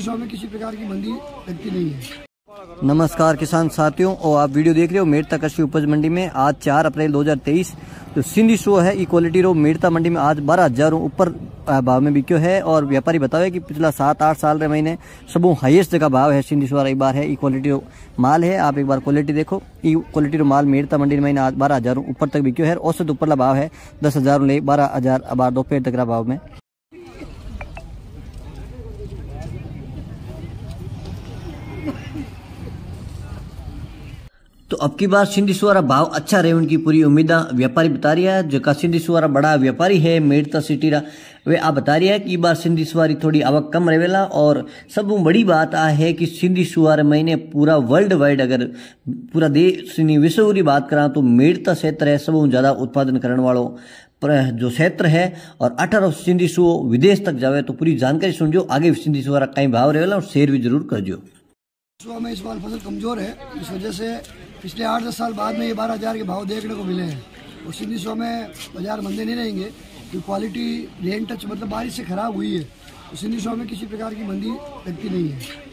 सौ में किसी प्रकार की मंदी लगती नहीं है। नमस्कार किसान साथियों, और आप वीडियो देख रहे हो मेड़ता कृषि उपज मंडी में। आज 4 अप्रैल 2023 जो सिंधी शो है ई क्वालिटी रो मेड़ता मंडी में आज 12,000 ऊपर भाव में बिक्यो है। और व्यापारी बतावे कि पिछला 7-8 साल रे महीने सब हाईएस्ट जगह भाव है सिंधी शो। एक बार है ई क्वालिटी रो माल है, आप एक बार क्वालिटी देखो। ई क्वालिटी रो माल मेड़ता मंडी में आज 12,000 ऊपर तक बिक्यो है। औसत ऊपरला भाव है 10,000 ले 12,000 अब दोपहर तक का भाव में। तो अब की बार सिंधी सुवारा भाव अच्छा रहे उनकी पूरी उम्मीद व्यापारी बता रही है। जो सिंधी सुवारा बड़ा व्यापारी है मेड़ता सिटी रा, वे आप बता रही है कि बार सिंधी सुवारी थोड़ी आवक कम रहेला। और सब बड़ी बात आ है कि सिंधी सुवार महीने पूरा वर्ल्ड वाइड अगर पूरा देश विश्व की बात करा तो मेड़ता क्षेत्र है सब ज्यादा उत्पादन करने वालों जो क्षेत्र है। और 18 सिंधी सु विदेश तक जावे। तो पूरी जानकारी सुनजो, आगे सिंधी सुवारा कई भाव रहेला और शेयर भी जरूर करजो। में इस बार फसल कमजोर है, इस वजह से पिछले 8-10 साल बाद में ये 12,000 के भाव देखने को मिले हैं। और सिंधी सौ में बाजार मंदे नहीं रहेंगे क्योंकि क्वालिटी रेन टच मतलब बारिश से खराब हुई है। तो सिंधी सौ में किसी प्रकार की मंदी लगती नहीं है।